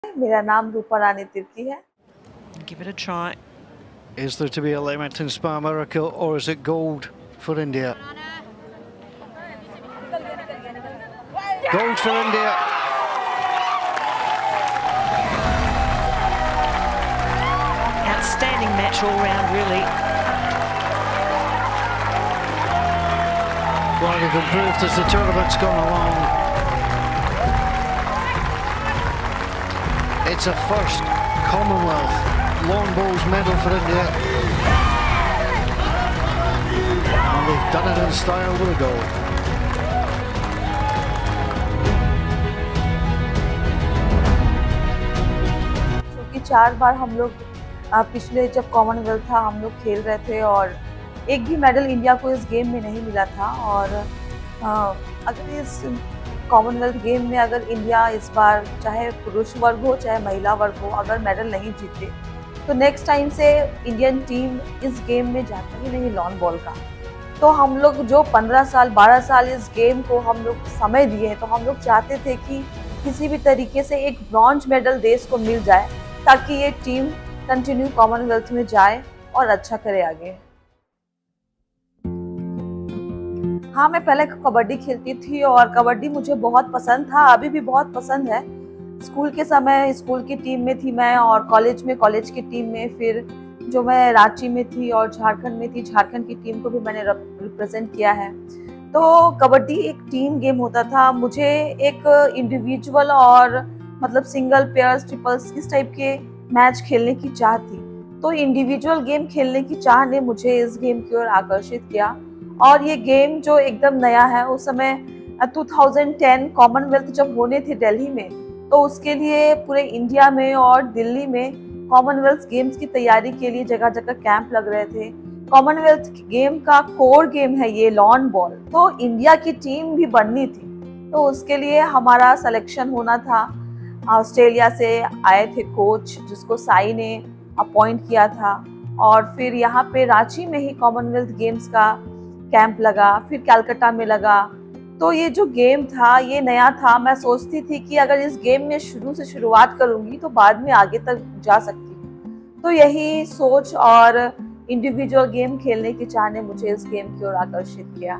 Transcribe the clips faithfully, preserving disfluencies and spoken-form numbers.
मेरा नाम रूपा रानी तिर्की है। Give it a try. Is there to be a Leamington Spa miracle, or is it gold for India? Gold for India. Outstanding match all round, really. Well, they've improved as the tournament's gone along. It's a first Commonwealth lawn bowls medal for India. And they've done it in style with a goal. क्योंकि चार बार हम लोग पिछले जब Commonwealth था हम लोग खेल रहे थे और एक भी मेडल इंडिया को इस गेम में नहीं मिला था। और अगर इस कॉमनवेल्थ गेम में अगर इंडिया इस बार चाहे पुरुष वर्ग हो चाहे महिला वर्ग हो अगर मेडल नहीं जीते तो नेक्स्ट टाइम से इंडियन टीम इस गेम में जाती ही नहीं लॉन बॉल का। तो हम लोग जो पंद्रह साल बारह साल इस गेम को हम लोग समय दिए हैं तो हम लोग चाहते थे कि किसी भी तरीके से एक ब्रॉन्ज मेडल देश को मिल जाए ताकि ये टीम कंटिन्यू कॉमनवेल्थ में जाए और अच्छा करे आगे। हाँ, मैं पहले कबड्डी खेलती थी और कबड्डी मुझे बहुत पसंद था, अभी भी बहुत पसंद है। स्कूल के समय स्कूल की टीम में थी मैं और कॉलेज में कॉलेज की टीम में, फिर जो मैं रांची में थी और झारखंड में थी झारखंड की टीम को भी मैंने रिप्रेजेंट किया है। तो कबड्डी एक टीम गेम होता था। मुझे एक इंडिविजुअल और मतलब सिंगल पेयर्स ट्रिपल्स इस टाइप के मैच खेलने की चाह थी। तो इंडिविजुअल गेम खेलने की चाह ने मुझे इस गेम की ओर आकर्षित किया और ये गेम जो एकदम नया है उस समय दो हज़ार दस कॉमनवेल्थ जब होने थे दिल्ली में तो उसके लिए पूरे इंडिया में और दिल्ली में कॉमनवेल्थ गेम्स की तैयारी के लिए जगह जगह कैंप लग रहे थे। कॉमनवेल्थ गेम का कोर गेम है ये लॉन बॉल, तो इंडिया की टीम भी बननी थी तो उसके लिए हमारा सिलेक्शन होना था। ऑस्ट्रेलिया से आए थे कोच जिसको साई ने अपॉइंट किया था और फिर यहाँ पे रांची में ही कॉमनवेल्थ गेम्स का कैंप लगा, फिर कलकत्ता में लगा। तो ये जो गेम था ये नया था। मैं सोचती थी कि अगर इस गेम में शुरू से शुरुआत करूंगी तो बाद में आगे तक जा सकती। तो यही सोच और इंडिविजुअल गेम खेलने की चाह ने मुझे इस गेम की ओर आकर्षित किया।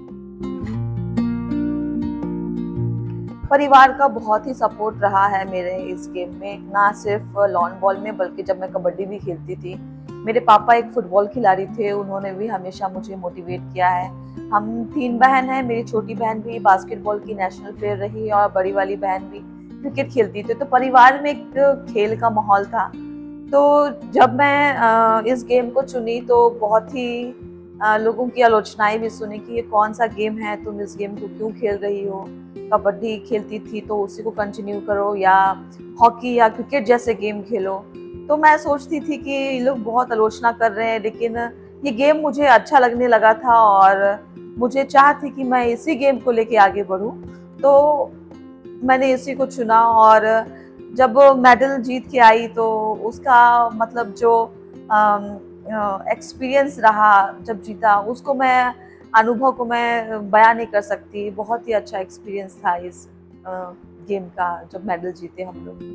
परिवार का बहुत ही सपोर्ट रहा है मेरे इस गेम में, ना सिर्फ लॉन बॉल में बल्कि जब मैं कबड्डी भी खेलती थी। मेरे पापा एक फुटबॉल खिलाड़ी थे, उन्होंने भी हमेशा मुझे मोटिवेट किया है। हम तीन बहन हैं, मेरी छोटी बहन भी बास्केटबॉल की नेशनल प्लेयर रही और बड़ी वाली बहन भी क्रिकेट खेलती थी। तो परिवार में एक खेल का माहौल था। तो जब मैं इस गेम को चुनी तो बहुत ही लोगों की आलोचनाएं भी सुनी कि ये कौन सा गेम है, तुम इस गेम को क्यों खेल रही हो, कबड्डी खेलती थी तो उसी को कंटिन्यू करो या हॉकी या क्रिकेट जैसे गेम खेलो। तो मैं सोचती थी कि ये लोग बहुत आलोचना कर रहे हैं, लेकिन ये गेम मुझे अच्छा लगने लगा था और मुझे चाह थी कि मैं इसी गेम को लेके आगे बढ़ूं। तो मैंने इसी को चुना और जब मेडल जीत के आई तो उसका मतलब जो एक्सपीरियंस रहा जब जीता उसको मैं अनुभव को मैं बयान नहीं कर सकती। बहुत ही अच्छा एक्सपीरियंस था इस गेम का जब मेडल जीते हम लोग।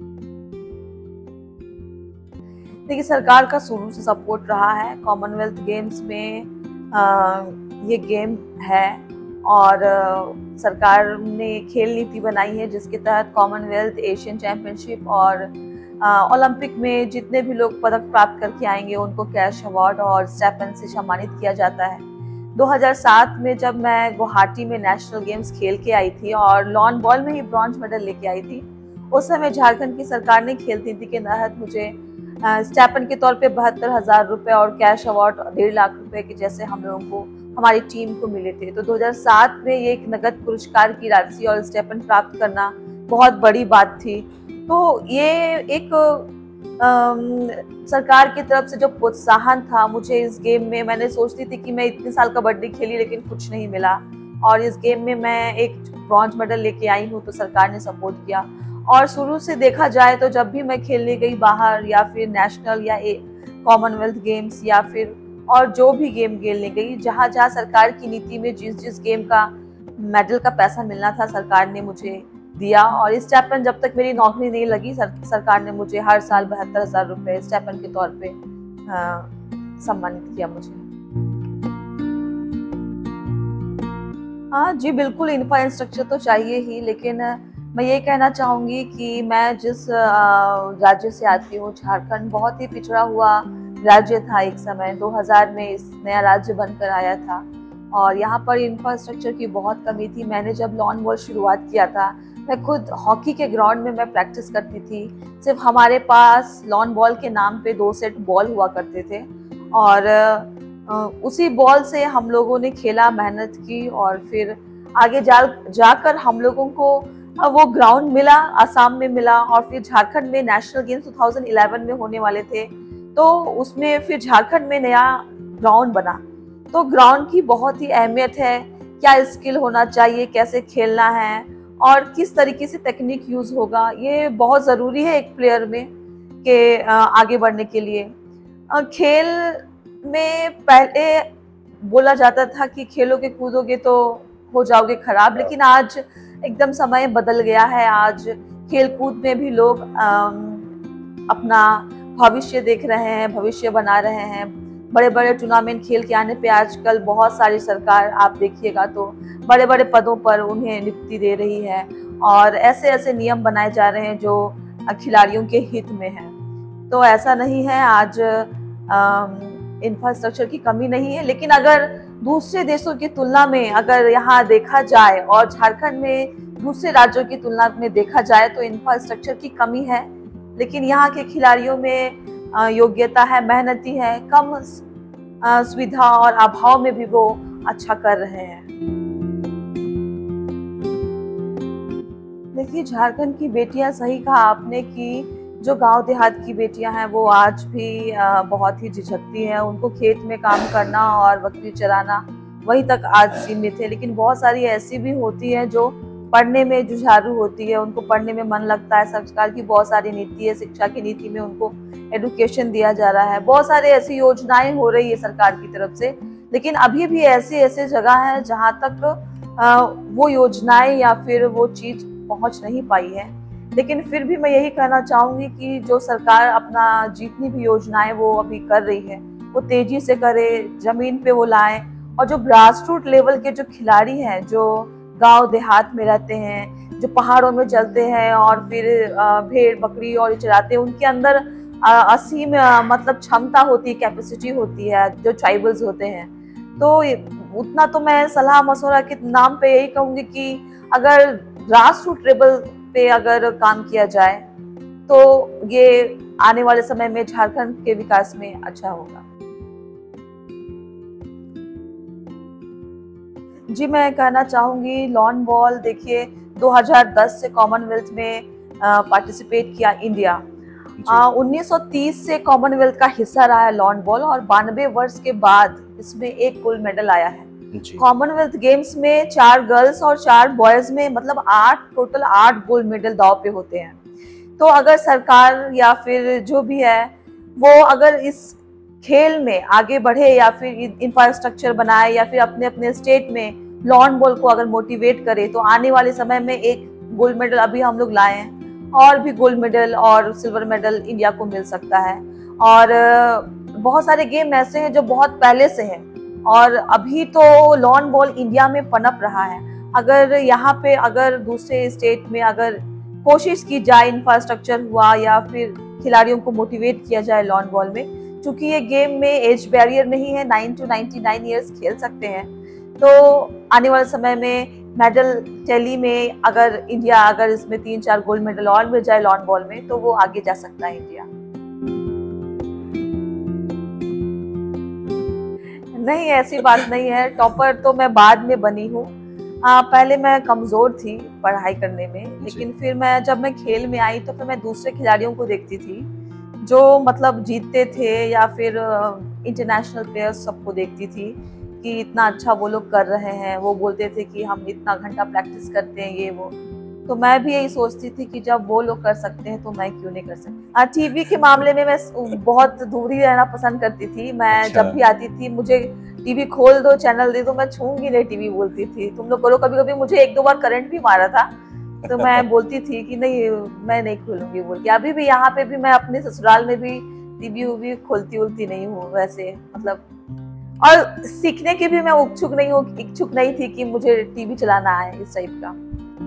देखिए, सरकार का शुरू से सपोर्ट रहा है। कॉमनवेल्थ गेम्स में आ, ये गेम है और आ, सरकार ने खेल नीति बनाई है जिसके तहत कॉमनवेल्थ, एशियन चैंपियनशिप और ओलंपिक में जितने भी लोग पदक प्राप्त करके आएंगे उनको कैश अवार्ड और स्टाइपेंड से सम्मानित किया जाता है। दो हज़ार सात में जब मैं गुवाहाटी में नेशनल गेम्स खेल के आई थी और लॉन बॉल में ही ब्रॉन्ज मेडल लेके आई थी, उस समय झारखंड की सरकार ने खेल नीति के तहत मुझे स्टाइपेंड के तौर पे बहत्तर हजार रुपए और कैश अवार्ड डेढ़ लाख रुपए के जैसे हम लोगों को हमारी टीम को मिले थे। तो दो हज़ार सात में ये एक नगद पुरस्कार की राशि और स्टाइपेंड प्राप्त करना बहुत बड़ी बात थी। तो ये एक आ, सरकार की तरफ से जो प्रोत्साहन था मुझे इस गेम में, मैंने सोचती थी कि मैं इतने साल कबड्डी खेली लेकिन कुछ नहीं मिला और इस गेम में मैं एक ब्रॉन्ज मेडल लेके आई हूँ तो सरकार ने सपोर्ट किया। और शुरू से देखा जाए तो जब भी मैं खेलने गई बाहर या फिर नेशनल या कॉमनवेल्थ गेम्स या फिर और जो भी गेम खेलने गई, जहाँ जहाँ सरकार की नीति में जिस जिस गेम का मेडल का पैसा मिलना था सरकार ने मुझे दिया। और स्टाइपेंड जब तक मेरी नौकरी नहीं लगी, सर, सरकार ने मुझे हर साल बहत्तर हजार रुपये स्टाइपेंड के तौर पे आ, सम्मानित किया मुझे। हाँ जी, बिल्कुल इंफ्रास्ट्रक्चर तो चाहिए ही, लेकिन मैं ये कहना चाहूँगी कि मैं जिस राज्य से आती हूँ, झारखंड बहुत ही पिछड़ा हुआ राज्य था एक समय। दो हज़ार में इस नया राज्य बनकर आया था और यहाँ पर इंफ्रास्ट्रक्चर की बहुत कमी थी। मैंने जब लॉन बॉल शुरुआत किया था, मैं खुद हॉकी के ग्राउंड में मैं प्रैक्टिस करती थी। सिर्फ हमारे पास लॉन बॉल के नाम पे दो सेट बॉल हुआ करते थे और उसी बॉल से हम लोगों ने खेला, मेहनत की और फिर आगे जा जाकर हम लोगों को वो ग्राउंड मिला, आसाम में मिला और फिर झारखंड में नेशनल गेम्स दो हज़ार ग्यारह में होने वाले थे, तो उसमें फिर झारखंड में नया ग्राउंड बना। तो ग्राउंड की बहुत ही अहमियत है, क्या स्किल होना चाहिए, कैसे खेलना है और किस तरीके से टेक्निक यूज होगा, ये बहुत ज़रूरी है एक प्लेयर में के आगे बढ़ने के लिए। खेल में पहले बोला जाता था कि खेलोगे कूदोगे तो हो जाओगे खराब, लेकिन आज एकदम समय बदल गया है। आज खेल कूद में भी लोग अपना भविष्य देख रहे हैं, भविष्य बना रहे हैं। बड़े बड़े टूर्नामेंट खेल के आने पे आजकल बहुत सारी सरकार, आप देखिएगा तो बड़े बड़े पदों पर उन्हें नियुक्ति दे रही है और ऐसे ऐसे नियम बनाए जा रहे हैं जो खिलाड़ियों के हित में है। तो ऐसा नहीं है, आज इंफ्रास्ट्रक्चर की कमी नहीं है, लेकिन अगर दूसरे देशों की तुलना में अगर यहाँ देखा जाए और झारखंड में दूसरे राज्यों की तुलना में देखा जाए तो इंफ्रास्ट्रक्चर की कमी है, लेकिन यहाँ के खिलाड़ियों में योग्यता है, मेहनती है, कम सुविधा और अभाव में भी वो अच्छा कर रहे हैं। देखिए, झारखंड की बेटियां, सही कहा आपने कि जो गांव देहात की बेटियां हैं वो आज भी बहुत ही झिझकती हैं। उनको खेत में काम करना और बकरी चराना वहीं तक आज सीमित है, लेकिन बहुत सारी ऐसी भी होती हैं जो पढ़ने में जुझारू होती है, उनको पढ़ने में मन लगता है। सरकार की बहुत सारी नीति है, शिक्षा की नीति में उनको एडुकेशन दिया जा रहा है, बहुत सारी ऐसी योजनाएं हो रही है सरकार की तरफ से, लेकिन अभी भी ऐसी ऐसी जगह है जहां तक वो योजनाएं या फिर वो चीज पहुंच नहीं पाई है। लेकिन फिर भी मैं यही कहना चाहूंगी कि जो सरकार अपना जितनी भी योजनाएं वो अभी कर रही है वो तेजी से करे, जमीन पे वो लाए और जो ग्रास रूट लेवल के जो खिलाड़ी हैं, जो गांव देहात में रहते हैं, जो पहाड़ों में चलते हैं और फिर भेड़ बकरी और चराते हैं, उनके अंदर असीम मतलब क्षमता होती है, कैपेसिटी होती है, जो ट्राइबल्स होते हैं। तो उतना तो मैं सलाह मशवरा के नाम पे यही कहूंगी कि अगर ग्रास रूट लेवल पे अगर काम किया जाए तो ये आने वाले समय में झारखंड के विकास में अच्छा होगा। जी, मैं कहना चाहूंगी लॉन बॉल, देखिए दो हज़ार दस से कॉमनवेल्थ में पार्टिसिपेट किया इंडिया। उन्नीस सौ तीस से कॉमनवेल्थ का हिस्सा रहा है लॉन बॉल और बानवे वर्ष के बाद इसमें एक गोल्ड मेडल आया है। कॉमनवेल्थ गेम्स में चार गर्ल्स और चार बॉयज में मतलब आठ टोटल आठ गोल्ड मेडल दांव पे होते हैं। तो अगर सरकार या फिर जो भी है वो अगर इस खेल में आगे बढ़े या फिर इंफ्रास्ट्रक्चर बनाए या फिर अपने अपने स्टेट में लॉन बॉल को अगर मोटिवेट करे तो आने वाले समय में एक गोल्ड मेडल अभी हम लोग लाए हैं और भी गोल्ड मेडल और सिल्वर मेडल इंडिया को मिल सकता है। और बहुत सारे गेम ऐसे हैं जो बहुत पहले से हैं और अभी तो लॉन बॉल इंडिया में पनप रहा है। अगर यहाँ पे अगर दूसरे स्टेट में अगर कोशिश की जाए, इंफ्रास्ट्रक्चर हुआ या फिर खिलाड़ियों को मोटिवेट किया जाए लॉन बॉल में, क्योंकि ये गेम में एज बैरियर नहीं है, nine to ninety nine years खेल सकते हैं। तो आने वाले समय में मेडल टैली में अगर इंडिया अगर इसमें तीन चार गोल्ड मेडल और मिल जाए लॉन बॉल में तो वो आगे जा सकता है इंडिया। नहीं, ऐसी बात नहीं है, टॉपर तो मैं बाद में बनी हूँ। पहले मैं कमजोर थी पढ़ाई करने में, लेकिन फिर मैं जब मैं खेल में आई तो फिर मैं दूसरे खिलाड़ियों को देखती थी जो मतलब जीतते थे या फिर इंटरनेशनल प्लेयर्स सबको देखती थी कि इतना अच्छा वो लोग कर रहे हैं। वो बोलते थे कि हम इतना घंटा प्रैक्टिस करते हैं ये वो, तो मैं भी यही सोचती थी कि जब वो लोग कर सकते हैं तो मैं क्यों नहीं कर सकती। टीवी के मामले में मैं बहुत दूर ही रहना पसंद करती थी। मैं अच्छा। जब भी आती थी मुझे टीवी खोल दो, चैनल दे दो, मैं छूंगी नहीं टीवी बोलती थी। तुम लोग करो, कभी कभी मुझे एक दो बार करंट भी मारा था तो मैं बोलती थी कि नहीं मैं नहीं खोलूंगी बोल के। अभी भी यहाँ पे भी मैं अपने ससुराल में भी टीवी उवी खोलती उलती नहीं हूँ वैसे, मतलब। और सीखने की भी मैं इच्छुक नहीं हूँ, इच्छुक नहीं थी कि मुझे टीवी चलाना है इस टाइप का।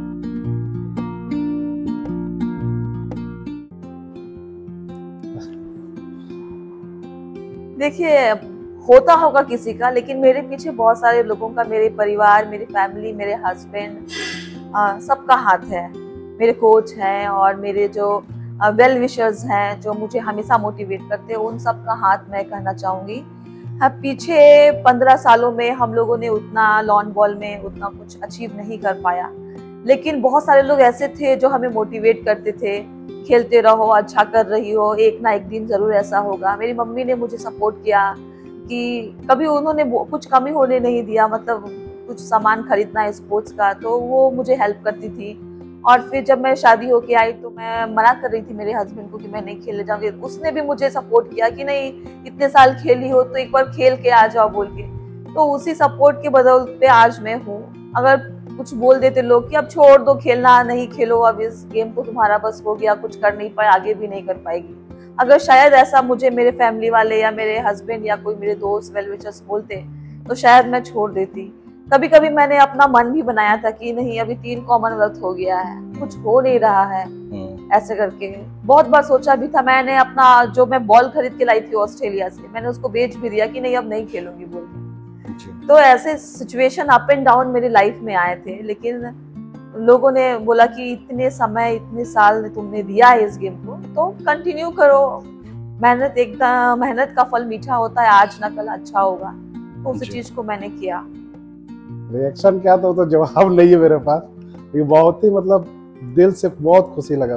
देखिए होता होगा किसी का, लेकिन मेरे पीछे बहुत सारे लोगों का, मेरे परिवार, मेरी फैमिली, मेरे हस्बैंड, सबका हाथ है। मेरे कोच हैं और मेरे जो वेल विशर्स हैं जो मुझे हमेशा मोटिवेट करते हैं, उन सब का हाथ मैं कहना चाहूँगी। हाँ, पीछे पंद्रह सालों में हम लोगों ने उतना लॉन बॉल में उतना कुछ अचीव नहीं कर पाया, लेकिन बहुत सारे लोग ऐसे थे जो हमें मोटिवेट करते थे, खेलते रहो, अच्छा कर रही हो, एक ना एक दिन जरूर ऐसा होगा। मेरी मम्मी ने मुझे सपोर्ट किया कि कभी उन्होंने कुछ कमी होने नहीं दिया, मतलब कुछ सामान खरीदना है स्पोर्ट्स का तो वो मुझे हेल्प करती थी। और फिर जब मैं शादी होके आई तो मैं मना कर रही थी मेरे हस्बैंड को कि मैं नहीं खेलने जाऊंगी, उसने भी मुझे सपोर्ट किया कि नहीं इतने साल खेली हो तो एक बार खेल के आ जाओ बोल के। तो उसी सपोर्ट के बदौलत पे आज मैं हूँ। अगर कुछ बोल देते लोग कि अब छोड़ दो खेलना, नहीं खेलो, अब इस गेम को तुम्हारा बस हो गया, कुछ कर नहीं पाए, आगे भी नहीं कर पाएगी, अगर शायद ऐसा मुझे मेरे फैमिली वाले या मेरे हस्बैंड या कोई मेरे दोस्त वेल विशर्स बोलते तो शायद मैं छोड़ देती। कभी कभी मैंने अपना मन भी बनाया था कि नहीं अभी तीन कॉमनवेल्थ हो गया है, कुछ हो नहीं रहा है, ऐसे करके बहुत बार सोचा भी था। मैंने अपना जो मैं बॉल खरीद के लाई थी ऑस्ट्रेलिया से, मैंने उसको बेच भी दिया कि नहीं अब नहीं खेलूंगी बोल के। तो ऐसे सिचुएशन अप एंड डाउन मेरी लाइफ में आए थे, लेकिन लोगों ने बोला कि इतने समय इतने साल तुमने दिया है इस गेम को तो कंटिन्यू करो, मेहनत एकदम मेहनत का फल मीठा होता है, आज ना कल अच्छा होगा। तो उस चीज को मैंने किया। रिएक्शन क्या था तो जवाब नहीं है मेरे पास, ये बहुत ही मतलब दिल से बहुत खुशी लगा,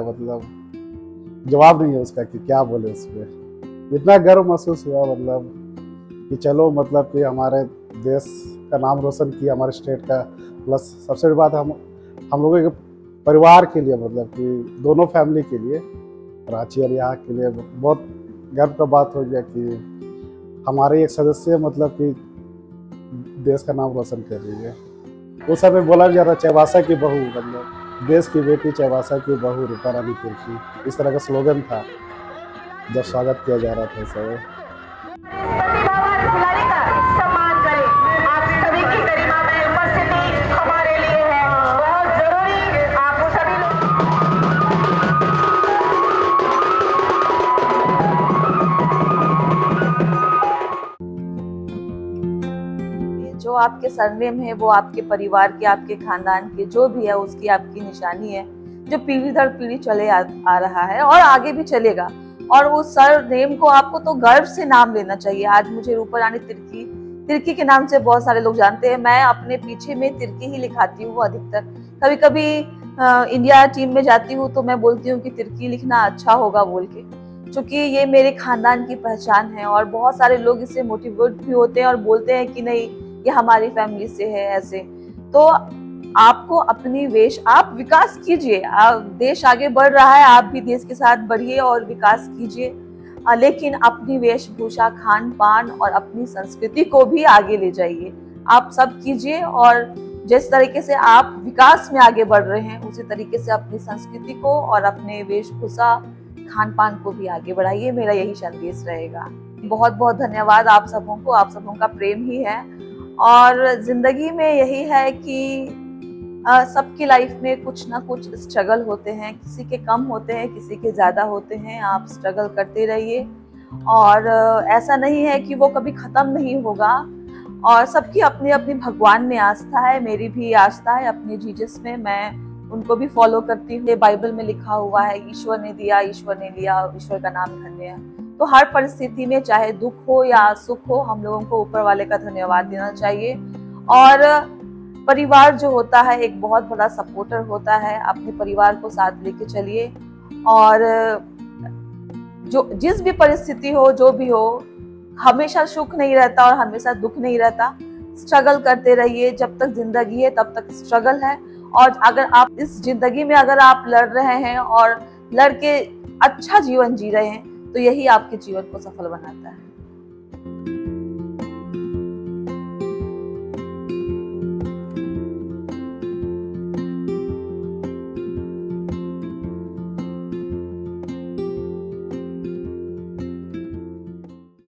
मतलब जवाब नहीं है उसका कि क्या बोले उसमें। इतना गर्व महसूस हुआ मतलब कि चलो मतलब कि हमारे देश का नाम रोशन किया, हमारे स्टेट का, प्लस सबसे बड़ी बात हम हम लोगों के परिवार के लिए, मतलब कि दोनों फैमिली के लिए, रांची और यहाँ के लिए बहुत गर्व का बात हो गया कि हमारे एक सदस्य मतलब कि देश का नाम रोशन कर रही है। उस समय बोला जा रहा चाईबासा की बहू, मतलब देश की बेटी चाईबासा की बहू रूपा रानी तिर्की, इस तरह का स्लोगन था जब स्वागत किया जा रहा था इस समय। जो आपके सरनेम है वो आपके परिवार के, आपके खानदान के, जो भी है उसकी आपकी निशानी है, जो पीढ़ी दर पीढ़ी चले आ, आ रहा है और आगे भी चलेगा। और उस सरनेम को आपको तो गर्व से नाम लेना चाहिए। आज मुझे रूपा रानी तिर्की तिर्की के नाम से बहुत सारे लोग जानते हैं। मैं अपने पीछे में तिर्की ही लिखाती हूँ अधिकतर। कभी कभी आ, इंडिया टीम में जाती हूँ तो मैं बोलती हूँ कि तिर्की लिखना अच्छा होगा बोल के, क्योंकि ये मेरे खानदान की पहचान है। और बहुत सारे लोग इससे मोटिवेट भी होते हैं और बोलते हैं कि नहीं ये हमारी फैमिली से है ऐसे। तो आपको अपनी वेश, आप विकास कीजिए, आप देश आगे बढ़ रहा है, आप भी देश के साथ बढ़िए और विकास कीजिए, लेकिन अपनी वेशभूषा, खान पान और अपनी संस्कृति को भी आगे ले जाइए। आप सब कीजिए और जिस तरीके से आप विकास में आगे बढ़ रहे हैं उसी तरीके से अपनी संस्कृति को और अपने वेशभूषा, खान पान को भी आगे बढ़ाइए। मेरा यही संदेश रहेगा। बहुत बहुत धन्यवाद आप सबों को, आप सबों का प्रेम ही है। और जिंदगी में यही है कि सबकी लाइफ में कुछ ना कुछ स्ट्रगल होते हैं, किसी के कम होते हैं, किसी के ज़्यादा होते हैं। आप स्ट्रगल करते रहिए और ऐसा नहीं है कि वो कभी ख़त्म नहीं होगा। और सबकी अपनी अपनी भगवान में आस्था है, मेरी भी आस्था है अपने जीसस में, मैं उनको भी फॉलो करती हूँ। बाइबल में लिखा हुआ है ईश्वर ने दिया, ईश्वर ने लिया, ईश्वर का नाम धन्य है। तो हर परिस्थिति में चाहे दुख हो या सुख हो, हम लोगों को ऊपर वाले का धन्यवाद देना चाहिए। और परिवार जो होता है एक बहुत बड़ा सपोर्टर होता है। अपने परिवार को साथ लेके चलिए और जो जिस भी परिस्थिति हो, जो भी हो, हमेशा सुख नहीं रहता और हमेशा दुख नहीं रहता। स्ट्रगल करते रहिए, जब तक जिंदगी है तब तक स्ट्रगल है। और अगर आप इस जिंदगी में अगर आप लड़ रहे हैं और लड़ के अच्छा जीवन जी रहे हैं तो यही आपके जीवन को सफल बनाता है।